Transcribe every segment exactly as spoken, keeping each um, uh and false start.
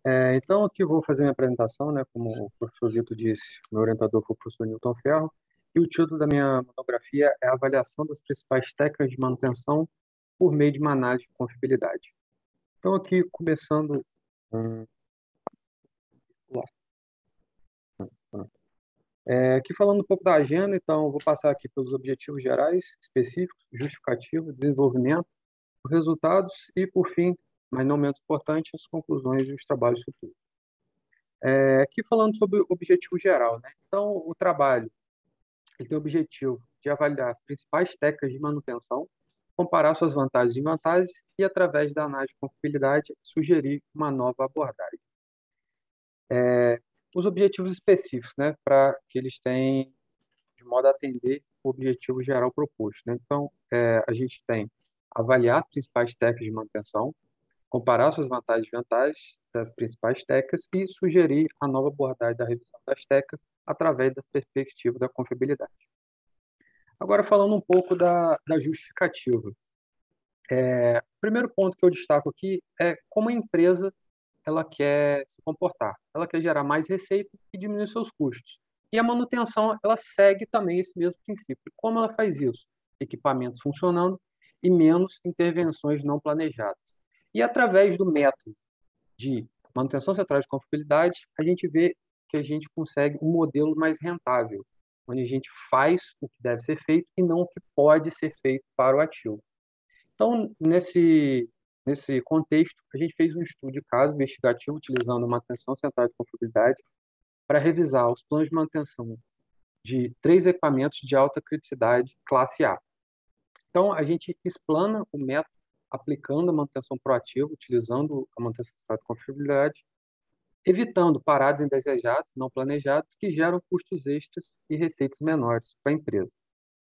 É, então, aqui eu vou fazer minha apresentação, né? Como o professor Vitor disse, meu orientador foi o professor Newton Ferro, e o título da minha monografia é Avaliação das principais técnicas de manutenção por meio de uma análise de confiabilidade. Então, aqui começando. hum, é, aqui falando um pouco da agenda, então, eu vou passar aqui pelos objetivos gerais, específicos, justificativo, desenvolvimento, os resultados e, por fim, mas não menos importante, as conclusões e os trabalhos futuros. É, aqui falando sobre o objetivo geral, né? Então, o trabalho ele tem o objetivo de avaliar as principais técnicas de manutenção, comparar suas vantagens e desvantagens e, através da análise de confiabilidade, sugerir uma nova abordagem. Os objetivos específicos, né, para que eles tenham de modo a atender o objetivo geral proposto, né? Então, é, a gente tem avaliar as principais técnicas de manutenção, comparar suas vantagens e desvantagens das principais técnicas e sugerir a nova abordagem da revisão das técnicas através das perspectivas da confiabilidade. Agora, falando um pouco da, da justificativa. O primeiro ponto que eu destaco aqui é como a empresa ela quer se comportar. Ela quer gerar mais receita e diminuir seus custos. E a manutenção, ela segue também esse mesmo princípio. Como ela faz isso? Equipamentos funcionando e menos intervenções não planejadas. E através do método de manutenção central de confiabilidade, a gente vê que a gente consegue um modelo mais rentável, onde a gente faz o que deve ser feito e não o que pode ser feito para o ativo. Então, nesse, nesse contexto, a gente fez um estudo de caso investigativo utilizando uma manutenção central de confiabilidade para revisar os planos de manutenção de três equipamentos de alta criticidade classe A. Então, a gente explana o método aplicando a manutenção proativa, utilizando a manutenção central de confiabilidade, evitando paradas indesejadas, não planejadas, que geram custos extras e receitas menores para a empresa.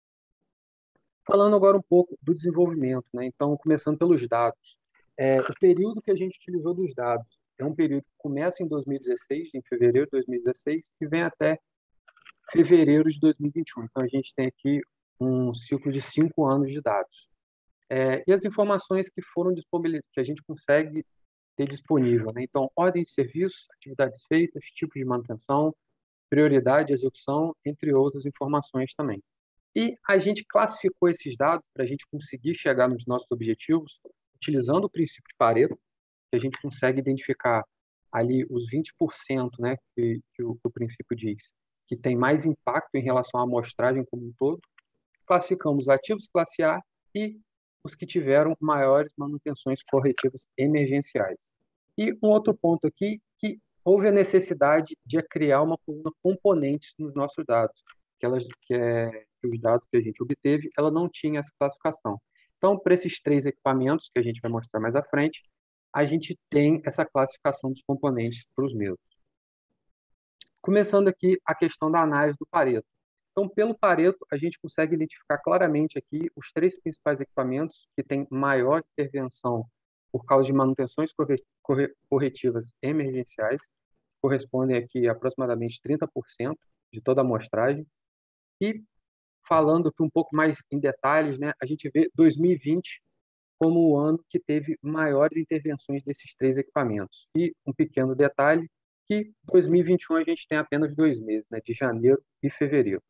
Falando agora um pouco do desenvolvimento, né? Então, começando pelos dados. É, o período que a gente utilizou dos dados é um período que começa em dois mil e dezesseis, em fevereiro de dois mil e dezesseis, e vem até fevereiro de dois mil e vinte e um. Então, a gente tem aqui um ciclo de cinco anos de dados. É, e as informações que foram disponibilizadas, que a gente consegue ter disponível, né? Então, ordem de serviços, atividades feitas, tipo de manutenção, prioridade de execução, entre outras informações também. E a gente classificou esses dados para a gente conseguir chegar nos nossos objetivos, utilizando o princípio de Pareto, que a gente consegue identificar ali os vinte por cento, né, que, que, o, que o princípio diz, que tem mais impacto em relação à amostragem como um todo. Classificamos ativos classe A e os que tiveram maiores manutenções corretivas emergenciais. E um outro ponto aqui, que houve a necessidade de criar uma coluna componentes nos nossos dados, que, elas, que, é, que os dados que a gente obteve, ela não tinha essa classificação. Então, para esses três equipamentos, que a gente vai mostrar mais à frente, a gente tem essa classificação dos componentes para os mesmos. Começando aqui a questão da análise do Pareto. Então, pelo Pareto, a gente consegue identificar claramente aqui os três principais equipamentos que têm maior intervenção por causa de manutenções corretivas emergenciais, correspondem aqui a aproximadamente trinta por cento de toda a amostragem. E falando aqui um pouco mais em detalhes, né, a gente vê dois mil e vinte como o ano que teve maiores intervenções desses três equipamentos. E um pequeno detalhe, que dois mil e vinte e um a gente tem apenas dois meses, né, de janeiro e fevereiro.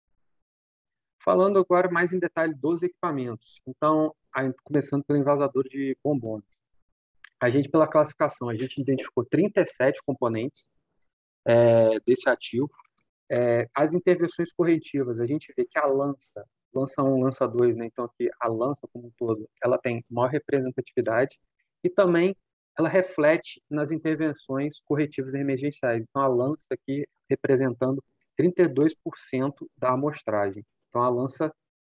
Falando agora mais em detalhe dos equipamentos. Então, começando pelo envasador de bombonas. A gente, pela classificação, a gente identificou trinta e sete componentes é, desse ativo. É, as intervenções corretivas, a gente vê que a lança, lança um, lança dois, né? Então aqui a lança como um todo, ela tem maior representatividade e também ela reflete nas intervenções corretivas emergenciais. Então a lança aqui representando trinta e dois por cento da amostragem. Então a lança,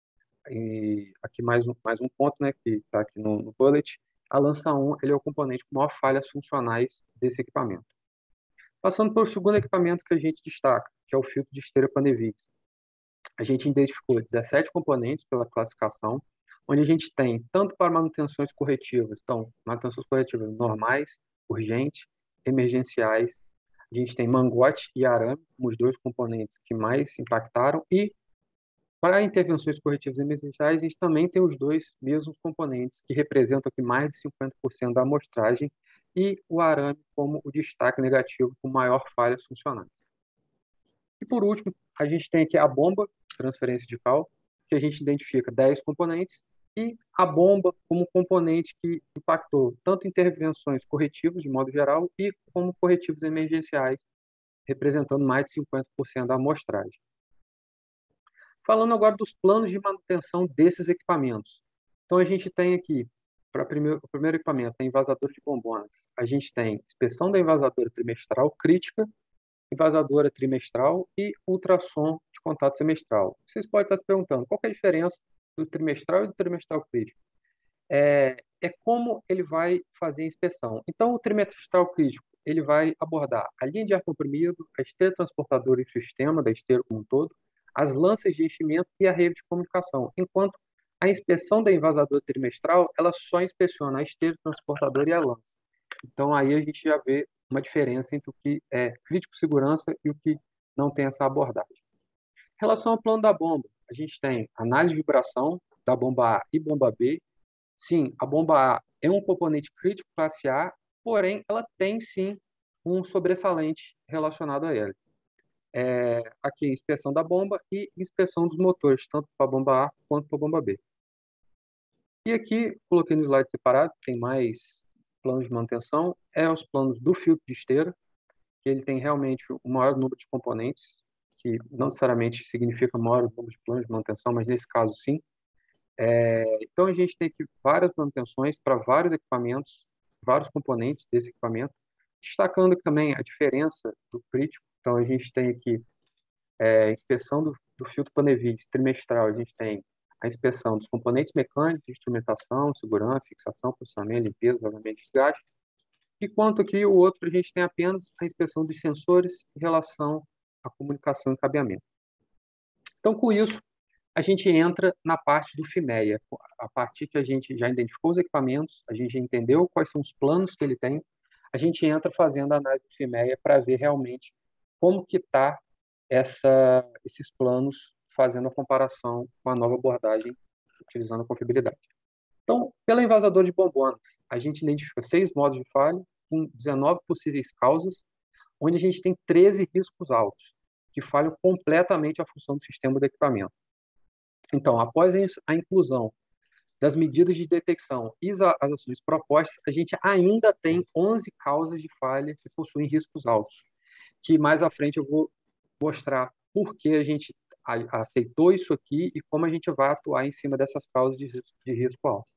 e aqui mais um, mais um ponto, né, que está aqui no, no bullet, a lança um, ele é o componente com maior falhas funcionais desse equipamento. Passando para o segundo equipamento que a gente destaca, que é o filtro de esteira Panevix. A gente identificou dezessete componentes pela classificação, onde a gente tem tanto para manutenções corretivas, então, manutenções corretivas normais, urgentes, emergenciais. A gente tem mangote e arame, como os dois componentes que mais impactaram, e para intervenções corretivas emergenciais, a gente também tem os dois mesmos componentes, que representam aqui mais de cinquenta por cento da amostragem, e o arame como o destaque negativo com maior falhas funcionais. E por último, a gente tem aqui a bomba de transferência de cal, que a gente identifica dez componentes, e a bomba como componente que impactou tanto intervenções corretivas, de modo geral, e como corretivos emergenciais, representando mais de cinquenta por cento da amostragem. Falando agora dos planos de manutenção desses equipamentos. Então, a gente tem aqui, para primeiro, o primeiro equipamento, tem envasador de bombonas. A gente tem inspeção da envasadora trimestral crítica, envasadora trimestral e ultrassom de contato semestral. Vocês podem estar se perguntando qual que é a diferença do trimestral e do trimestral crítico. É, é como ele vai fazer a inspeção. Então, o trimestral crítico, ele vai abordar a linha de ar comprimido, a esteira transportadora e o sistema da esteira como um todo, as lanças de enchimento e a rede de comunicação, enquanto a inspeção da envasadora trimestral, ela só inspeciona a esteira transportadora e a lança. Então, aí a gente já vê uma diferença entre o que é crítico segurança e o que não tem essa abordagem. Em relação ao plano da bomba, a gente tem análise de vibração da bomba A e bomba B. Sim, a bomba A é um componente crítico classe A, porém ela tem sim um sobressalente relacionado a ela. É, aqui, inspeção da bomba e inspeção dos motores, tanto para a bomba A quanto para a bomba B. E aqui, coloquei no slide separado, tem mais planos de manutenção, é os planos do filtro de esteira, que ele tem realmente o maior número de componentes, que não necessariamente significa maior número de planos de manutenção, mas nesse caso sim. É, então a gente tem aqui várias manutenções para vários equipamentos, vários componentes desse equipamento, destacando também a diferença do crítico. Então a gente tem aqui é, a inspeção do, do filtro Panevite trimestral, a gente tem a inspeção dos componentes mecânicos, de instrumentação, segurança, fixação, posicionamento, limpeza, vazamento e desgaste. E quanto aqui o outro, a gente tem apenas a inspeção dos sensores em relação à comunicação e cabeamento. Então, com isso, a gente entra na parte do FIMEA. A partir que a gente já identificou os equipamentos, a gente já entendeu quais são os planos que ele tem, a gente entra fazendo a análise do FIMEA para ver realmente como que está esses planos, fazendo a comparação com a nova abordagem, utilizando a confiabilidade. Então, pela envasadora de bombonas, a gente identifica seis modos de falha, com dezenove possíveis causas, onde a gente tem treze riscos altos, que falham completamente a função do sistema do equipamento. Então, após a inclusão das medidas de detecção e as ações propostas, a gente ainda tem onze causas de falha que possuem riscos altos, que mais à frente eu vou mostrar por que a gente aceitou isso aqui e como a gente vai atuar em cima dessas causas de risco alto.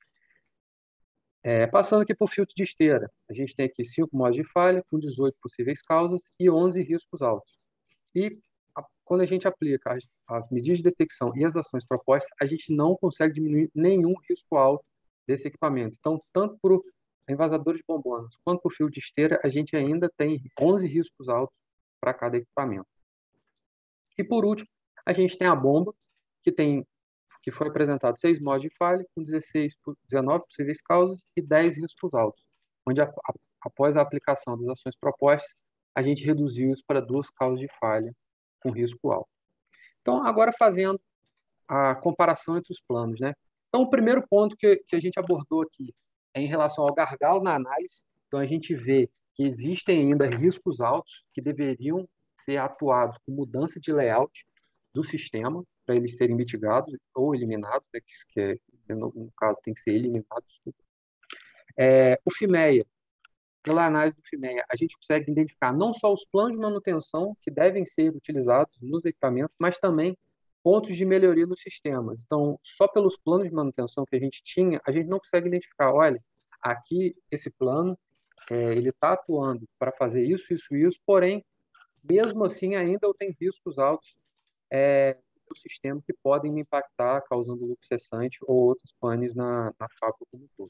É, passando aqui para o filtro de esteira, a gente tem aqui cinco modos de falha, com dezoito possíveis causas e onze riscos altos. E a, quando a gente aplica as, as medidas de detecção e as ações propostas, a gente não consegue diminuir nenhum risco alto desse equipamento. Então, tanto para o envasador de bombonas quanto para o filtro de esteira, a gente ainda tem onze riscos altos para cada equipamento. E por último, a gente tem a bomba, que tem que foi apresentado seis modos de falha, com dezesseis, dezenove possíveis causas e dez riscos altos, onde, a, a, após a aplicação das ações propostas, a gente reduziu isso para duas causas de falha com risco alto. Então, agora fazendo a comparação entre os planos, né? Então, o primeiro ponto que, que a gente abordou aqui é em relação ao gargalo na análise. Então, a gente vê que existem ainda riscos altos que deveriam ser atuados com mudança de layout do sistema, para eles serem mitigados ou eliminados, né, que é, no, no caso tem que ser eliminado. É, o FIMEA, pela análise do FIMEA, a gente consegue identificar não só os planos de manutenção que devem ser utilizados nos equipamentos, mas também pontos de melhoria nos sistemas. Então, só pelos planos de manutenção que a gente tinha, a gente não consegue identificar, olha, aqui esse plano, é, ele está atuando para fazer isso, isso, isso, porém, mesmo assim, ainda eu tenho riscos altos é, do sistema que podem me impactar, causando lucro cessante ou outros panes na, na fábrica como um todo.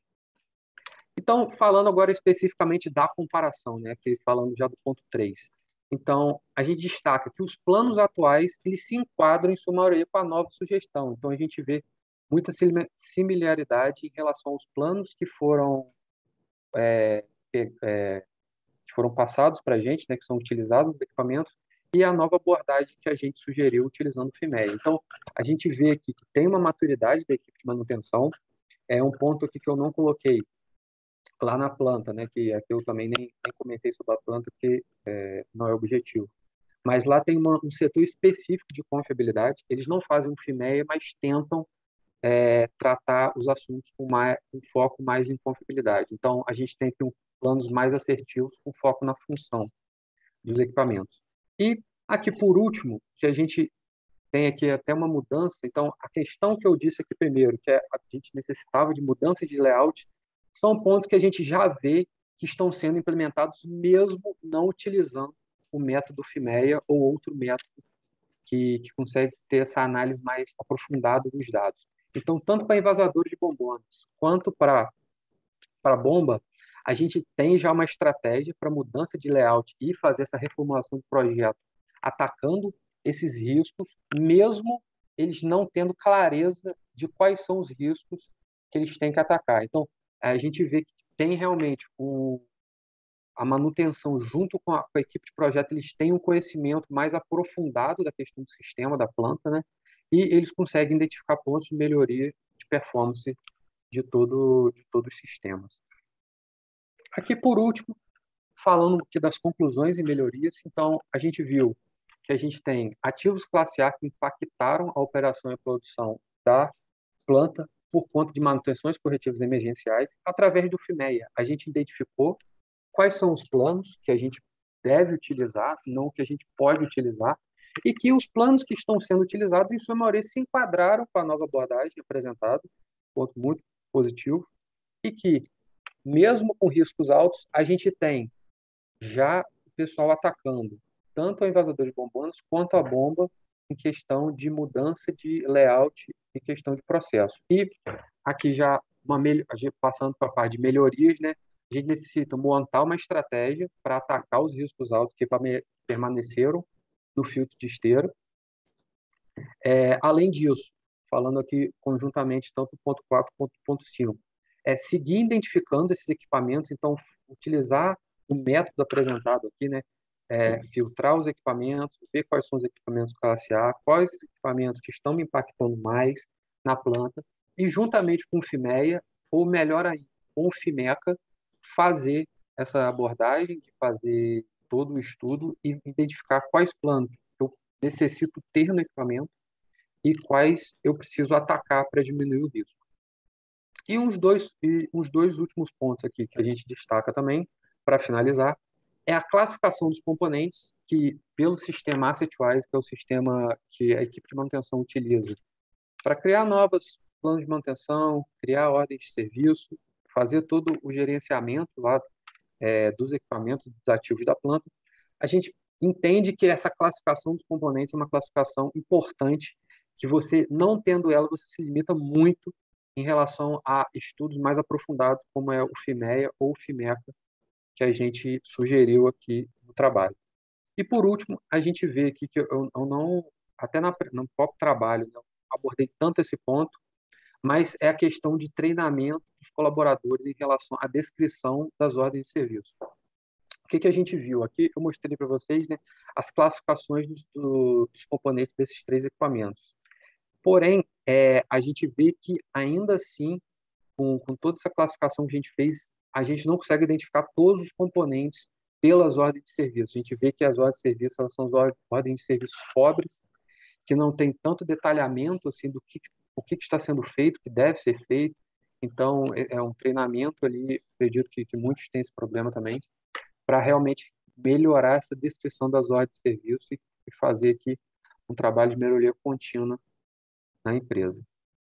Então, falando agora especificamente da comparação, né, aqui falando já do ponto três. Então, a gente destaca que os planos atuais eles se enquadram, em sua maioria, com a nova sugestão. Então, a gente vê muita similaridade em relação aos planos que foram, é, é, que foram passados para a gente, né, que são utilizados nos equipamentos, e a nova abordagem que a gente sugeriu utilizando o FIMEA. Então, a gente vê aqui que tem uma maturidade da equipe de manutenção. É um ponto aqui que eu não coloquei, lá na planta, né? Que aqui eu também nem, nem comentei sobre a planta, porque é, não é o objetivo. Mas lá tem uma, um setor específico de confiabilidade. Eles não fazem um FIMEA, mas tentam é, tratar os assuntos com mais, um foco mais em confiabilidade. Então, a gente tem aqui um, planos mais assertivos com foco na função dos equipamentos. E aqui, por último, que a gente tem aqui até uma mudança. Então, a questão que eu disse aqui primeiro, que é, a gente necessitava de mudança de layout, são pontos que a gente já vê que estão sendo implementados mesmo não utilizando o método FIMEA ou outro método que, que consegue ter essa análise mais aprofundada dos dados. Então, tanto para envasadores de bombonas quanto para para bomba, a gente tem já uma estratégia para mudança de layout e fazer essa reformulação do projeto, atacando esses riscos, mesmo eles não tendo clareza de quais são os riscos que eles têm que atacar. Então, a gente vê que tem realmente o, a manutenção junto com a, com a equipe de projeto, eles têm um conhecimento mais aprofundado da questão do sistema da planta, né? E eles conseguem identificar pontos de melhoria de performance de todo de todos os sistemas. Aqui, por último, falando aqui das conclusões e melhorias, então, a gente viu que a gente tem ativos classe A que impactaram a operação e a produção da planta por conta de manutenções corretivas emergenciais. Através do FIMEA, a gente identificou quais são os planos que a gente deve utilizar, não que a gente pode utilizar, e que os planos que estão sendo utilizados, em sua maioria, se enquadraram com a nova abordagem apresentada, ponto muito positivo, e que, mesmo com riscos altos, a gente tem já o pessoal atacando tanto o invasador de bombonas quanto a bomba em questão de mudança de layout e questão de processo. E aqui já uma mel- a gente passando para a parte de melhorias, né? A gente necessita montar uma estratégia para atacar os riscos altos que pame- permaneceram no filtro de esteira. É, além disso, falando aqui conjuntamente tanto o ponto quatro quanto o ponto cinco, é seguir identificando esses equipamentos, então utilizar o método apresentado aqui, né? É, filtrar os equipamentos, ver quais são os equipamentos classe A, quais equipamentos que estão me impactando mais na planta, e juntamente com o FIMEA, ou melhor ainda, com o FIMECA, fazer essa abordagem, de fazer todo o estudo e identificar quais planos eu necessito ter no equipamento e quais eu preciso atacar para diminuir o risco. E uns dois, e uns dois últimos pontos aqui que a gente destaca também, para finalizar, é a classificação dos componentes que, pelo sistema AssetWise, que é o sistema que a equipe de manutenção utiliza, para criar novos planos de manutenção, criar ordens de serviço, fazer todo o gerenciamento lá é, dos equipamentos, dos ativos da planta, a gente entende que essa classificação dos componentes é uma classificação importante, que você, não tendo ela, você se limita muito em relação a estudos mais aprofundados, como é o FIMEA ou o FIMECA, que a gente sugeriu aqui no trabalho. E, por último, a gente vê aqui que eu, eu não, até na, no próprio trabalho, não abordei tanto esse ponto, mas é a questão de treinamento dos colaboradores em relação à descrição das ordens de serviço. O que, que a gente viu aqui? Eu mostrei para vocês, né, as classificações dos, do, dos componentes desses três equipamentos. Porém, é, a gente vê que, ainda assim, com, com toda essa classificação que a gente fez, a gente não consegue identificar todos os componentes pelas ordens de serviço. A gente vê que as ordens de serviço, elas são as ordens de serviços pobres, que não tem tanto detalhamento assim do que o que está sendo feito, o que deve ser feito. Então, é, é um treinamento ali, acredito que, que muitos têm esse problema também, para realmente melhorar essa descrição das ordens de serviço e, e fazer aqui um trabalho de melhoria contínua na empresa.